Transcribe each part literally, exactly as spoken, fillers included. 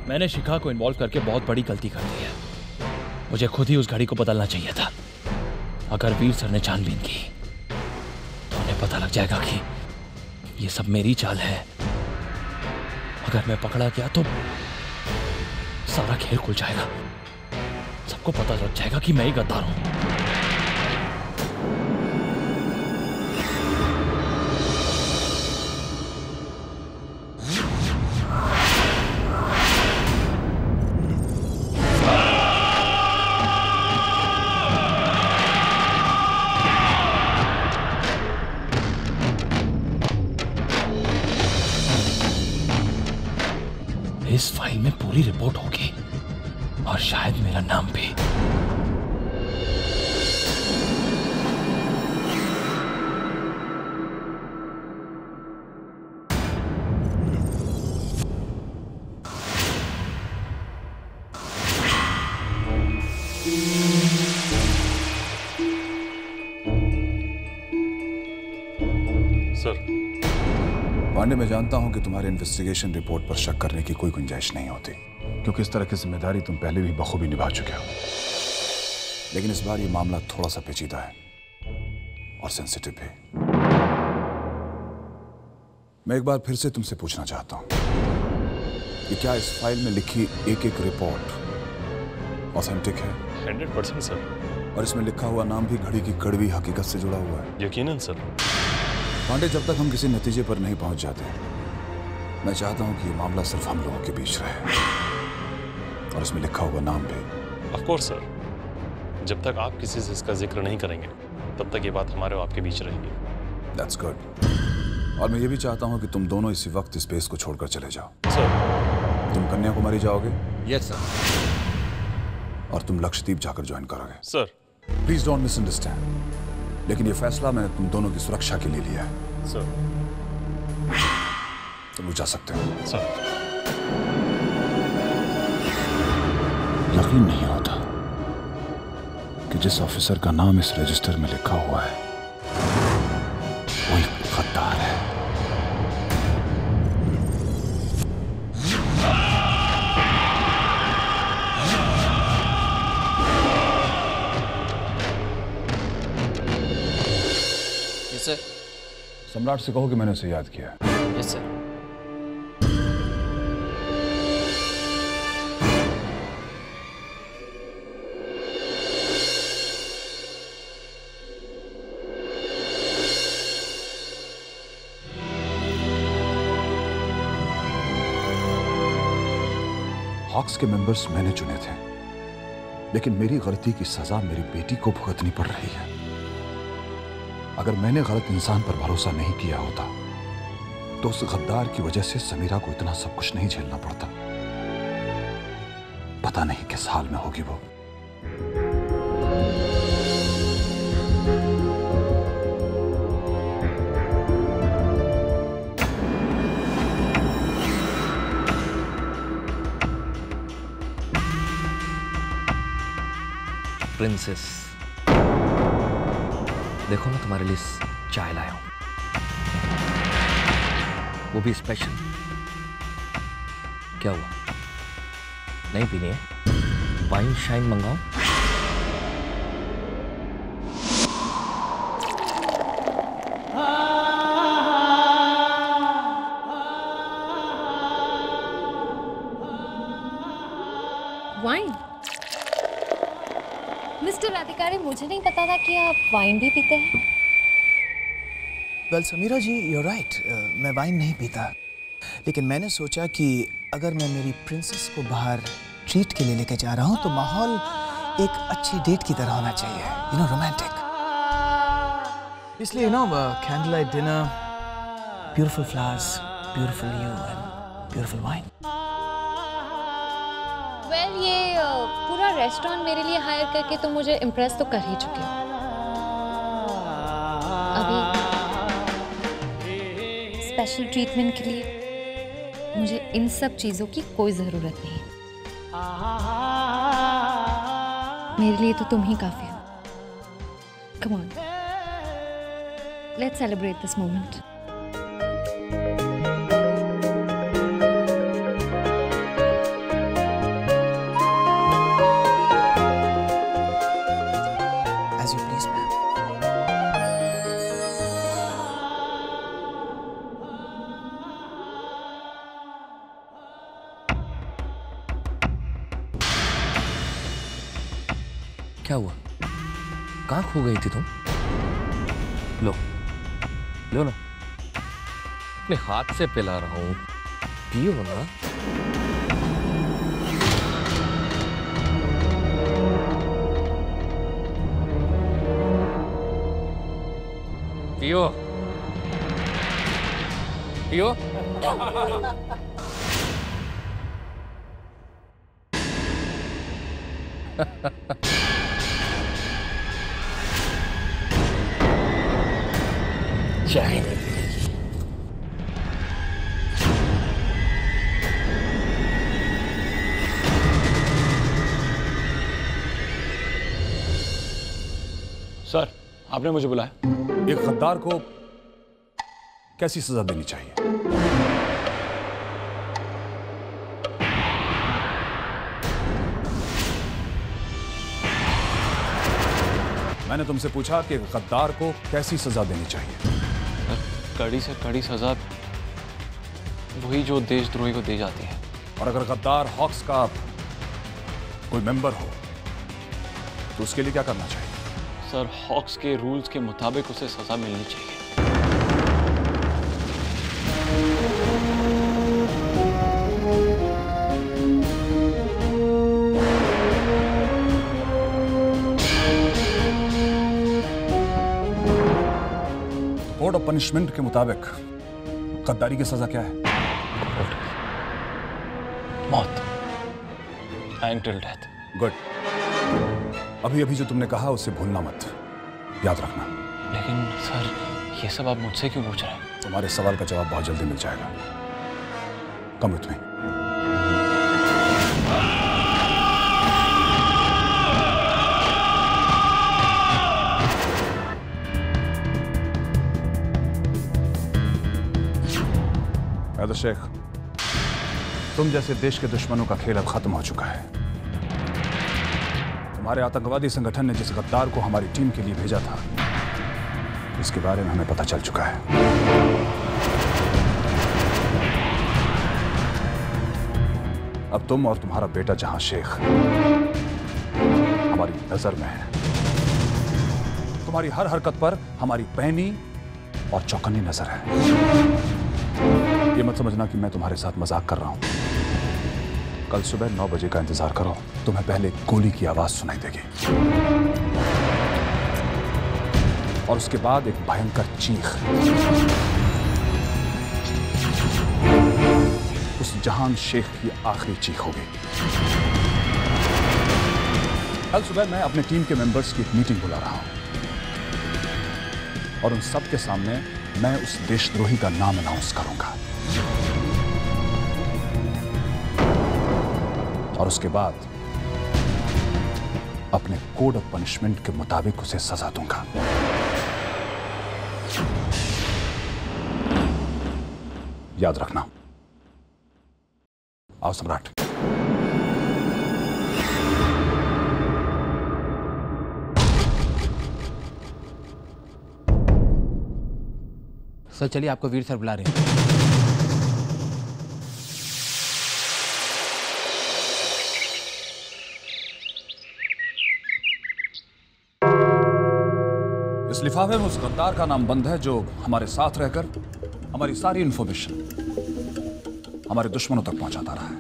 मैंने शिखा को इन्वॉल्व करके बहुत बड़ी गलती कर दी है। मुझे खुद ही उस घड़ी को बदलना चाहिए था। अगर वीर सर ने छानबीन की तो उन्हें पता लग जाएगा कि ये सब मेरी चाल है। अगर मैं पकड़ा गया तो सारा खेल खुल जाएगा। सबको पता लग जाएगा कि मैं ही गद्दार हूं। इस फाइल में पूरी रिपोर्ट होगी और शायद मेरा नाम भी। सर, पांडे, मैं जानता हूं कि तुम्हारे इन्वेस्टिगेशन रिपोर्ट पर शक करने की कोई गुंजाइश नहीं होती, क्योंकि इस तरह की जिम्मेदारी तुम पहले भी बखूबी निभा चुके हो। लेकिन इस बार ये मामला थोड़ा सा पेचीदा है और सेंसिटिव भी। मैं एक बार फिर से तुमसे पूछना चाहता हूं कि क्या इस फाइल में लिखी एक एक रिपोर्ट ऑथेंटिक है? Hundred percent sir. और इसमें लिखा हुआ नाम भी घड़ी की कड़वी हकीकत से जुड़ा हुआ है? यकीनन सर। पांडे, जब तक हम किसी नतीजे पर नहीं पहुंच जाते, मैं चाहता हूं कि ये मामला सिर्फ हम लोगों के बीच रहे और इसमें लिखा हुआ नाम भी। ऑफ कोर्स सर, जब तक आप किसी से इसका जिक्र नहीं करेंगे तब तक ये बात हमारे और आपके बीच रहेगी। That's good। और मैं ये भी चाहता हूं कि तुम दोनों इसी वक्त इस बेस को छोड़कर चले जाओ। सर। तुम कन्याकुमारी जाओगे? Yes sir. और तुम लक्षद्वीप जाकर ज्वाइन करोगे? सर। प्लीज डोंट मिसअंडरस्टैंड, लेकिन ये फैसला मैंने तुम दोनों की सुरक्षा के लिए लिया है। सर। तुम लोग जा सकते हो। सर। यकीन नहीं होता कि जिस ऑफिसर का नाम इस रजिस्टर में लिखा हुआ है वो एक गद्दार है। Yes sir. सम्राट से कहो कि मैंने उसे याद किया है। Yes sir. हॉक्स के मेंबर्स मैंने चुने थे, लेकिन मेरी गलती की सजा मेरी बेटी को भुगतनी पड़ रही है। अगर मैंने गलत इंसान पर भरोसा नहीं किया होता तो उस गद्दार की वजह से समीरा को इतना सब कुछ नहीं झेलना पड़ता। पता नहीं किस हाल में होगी वो। प्रिंसेस, देखो मैं तुम्हारे लिए चाय लाया हूं, वो भी स्पेशल। क्या हुआ, नहीं पीनी है? वाइन शाइन मंगाओ? वाइन? मिस्टर अधिकारी, मुझे नहीं पता था कि आप वाइन भी पीते हैं। Well Samira ji, you right, मैं वाइन नहीं पीता, लेकिन मैंने सोचा कि अगर मैं मेरी प्रिंसेस को बाहर ट्रीट के लिए लेके जा रहा हूँ तो माहौल एक अच्छी डेट की तरह होना चाहिए, यू नो, रोमांटिक। इसलिए you know, candle light dinner, beautiful flowers, beautiful you and beautiful wine. Well well, ये uh, पूरा रेस्टोरेंट मेरे लिए हायर करके तो मुझे इम्प्रेस तो कर ही चुके हो। अभी स्पेशल ट्रीटमेंट के लिए मुझे इन सब चीज़ों की कोई ज़रूरत नहीं। मेरे लिए तो तुम ही काफ़ी हो। Come on, let's celebrate this moment. क्या हुआ? कहाँ खो गई थी तुम? लो लो ना, अपने हाथ से पिला रहा हूं, पियो ना। पियो पियो। चाय नहीं पिएगी। सर, आपने मुझे बुलाया? एक गद्दार को कैसी सजा देनी चाहिए? मैंने तुमसे पूछा कि गद्दार को कैसी सजा देनी चाहिए? कड़ी से कड़ी सजा वही जो देशद्रोही को दी जाती है। और अगर गद्दार हॉक्स का कोई मेंबर हो तो उसके लिए क्या करना चाहिए? सर, हॉक्स के रूल्स के मुताबिक उसे सजा मिलनी चाहिए। कोड ऑफ पनिशमेंट के मुताबिक गद्दारी की सजा क्या है? मौत, एंटिल डेथ। गुड। अभी अभी जो तुमने कहा उसे भूलना मत, याद रखना। लेकिन सर, ये सब आप मुझसे क्यों पूछ रहे हैं? तुम्हारे सवाल का जवाब बहुत जल्दी मिल जाएगा। Come with me. Haider Sheikh, तुम जैसे देश के दुश्मनों का खेल अब खत्म हो चुका है। तुम्हारे आतंकवादी संगठन ने जिस गद्दार को हमारी टीम के लिए भेजा था, इसके बारे में हमें पता चल चुका है। अब तुम और तुम्हारा बेटा जहां शेख हमारी नजर में है। तुम्हारी हर हरकत पर हमारी पैनी और चौकन्नी नजर है। ये मत समझना कि मैं तुम्हारे साथ मजाक कर रहा हूं। कल सुबह नौ बजे का इंतजार करो, तुम्हें पहले गोली की आवाज सुनाई देगी और उसके बाद एक भयंकर चीख उस जहान शेख की आखिरी चीख होगी। कल सुबह मैं अपने टीम के मेंबर्स की एक मीटिंग बुला रहा हूं और उन सब के सामने मैं उस देशद्रोही का नाम अनाउंस करूंगा और उसके बाद अपने कोड ऑफ पनिशमेंट के मुताबिक उसे सजा दूंगा। याद रखना। आओ सम्राट। सर चलिए, आपको वीर सर बुला रहे हैं। इस लिफाफे में उस गद्दार का नाम बंद है जो हमारे साथ रहकर हमारी सारी इंफॉर्मेशन हमारे दुश्मनों तक पहुंचाता रहा है।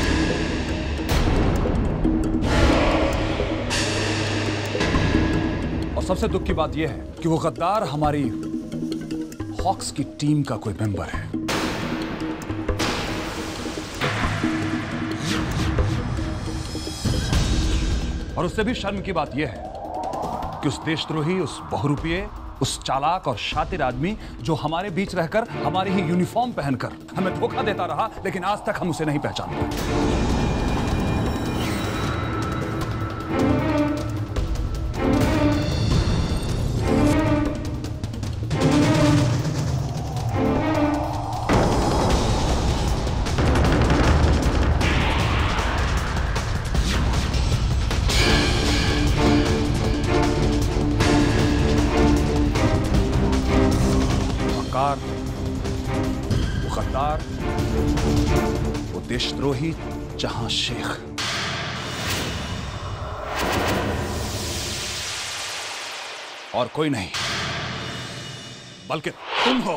और सबसे दुख की बात यह है कि वो गद्दार हमारी हॉक्स की टीम का कोई मेंबर है। और उससे भी शर्म की बात यह है कि उस देशद्रोही, उस बहुरूपिये, उस चालाक और शातिर आदमी जो हमारे बीच रहकर हमारी ही यूनिफॉर्म पहनकर हमें धोखा देता रहा, लेकिन आज तक हम उसे नहीं पहचान पाए। वो गद्दार, वो देशद्रोही जहां शेख। और कोई नहीं, बल्कि तुम हो।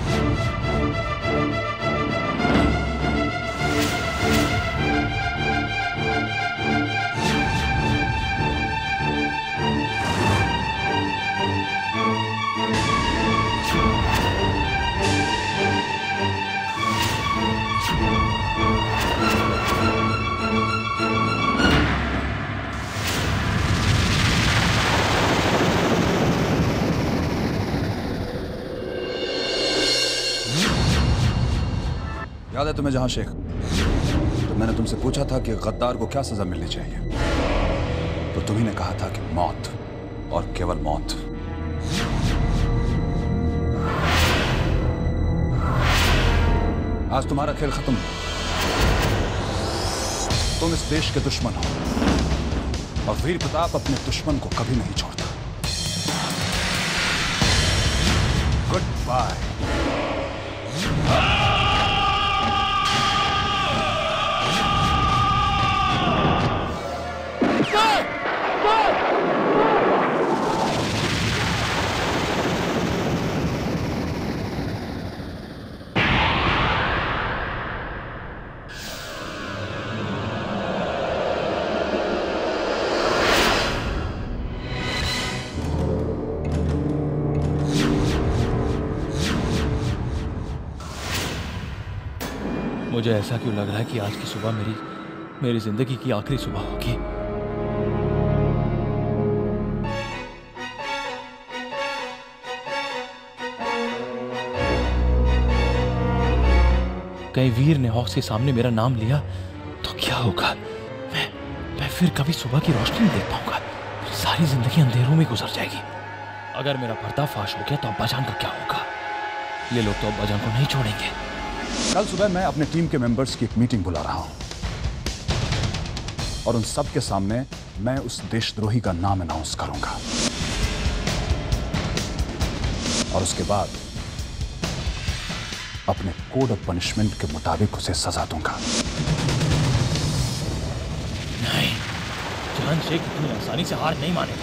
याद है तुम्हें जहां शेख, तो मैंने तुमसे पूछा था कि गद्दार को क्या सजा मिलनी चाहिए, तो तुम्ही ने कहा था कि मौत और केवल मौत। आज तुम्हारा खेल खत्म। तुम इस देश के दुश्मन हो और वीर प्रताप अपने दुश्मन को कभी नहीं छोड़ता। Good bye. मुझे ऐसा क्यों लग रहा है कि आज की सुबह मेरी मेरी जिंदगी की आखिरी सुबह होगी। कहीं वीर ने हॉक्स के सामने मेरा नाम लिया तो क्या होगा? मैं मैं फिर कभी सुबह की रोशनी नहीं देख पाऊंगा। मेरी सारी जिंदगी अंधेरों में गुजर जाएगी। अगर मेरा पर्दाफाश हो गया तो अब्बाजान का क्या होगा? ये लोग तो अब्बाजान को नहीं छोड़ेंगे। कल सुबह मैं अपने टीम के मेंबर्स की एक मीटिंग बुला रहा हूं और उन सब के सामने मैं उस देशद्रोही का नाम अनाउंस करूंगा और उसके बाद अपने कोड ऑफ पनिशमेंट के मुताबिक उसे सजा दूंगा। नहीं, जान शेख इतनी आसानी से हार नहीं मानेगा।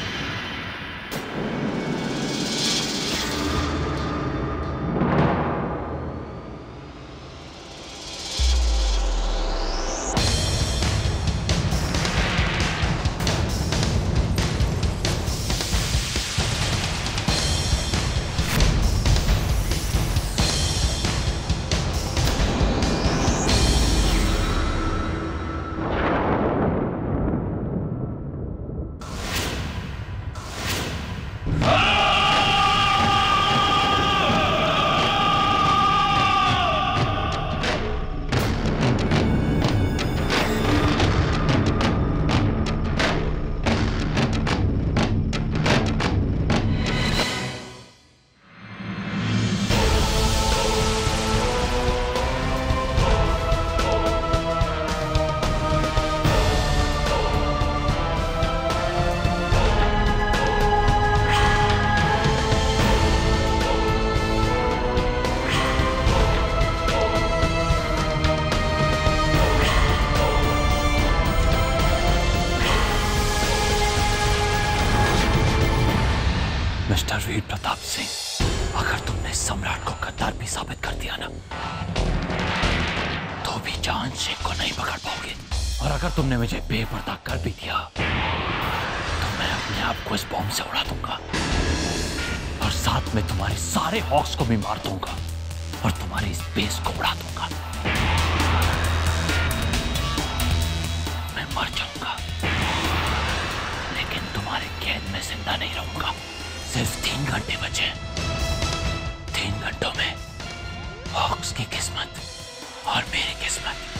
मिस्टर वीर प्रताप सिंह, अगर तुमने सम्राट को गद्दार भी साबित कर दिया ना, तो भी जान शेख को नहीं पकड़ पाओगे। और अगर तुमने मुझे बेपर्दा कर भी दिया तो मैं अपने आप को इस बॉम्ब से उड़ा दूंगा और साथ में तुम्हारे सारे हॉक्स को भी मार दूंगा और तुम्हारे इस बेस को उड़ा दूंगा। मैं मर जाऊंगा लेकिन तुम्हारे कैद में जिंदा नहीं रहूंगा। सिर्फ तीन घंटे बचे। तीन घंटों में हॉक्स की किस्मत और मेरी किस्मत